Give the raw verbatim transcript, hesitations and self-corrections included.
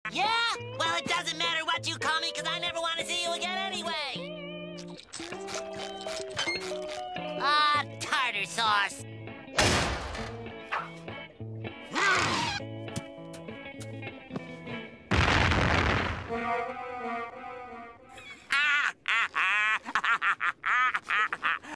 Yeah? Well, it doesn't matter what you call me, because I never want to see you again anyway. Ah, tartar sauce.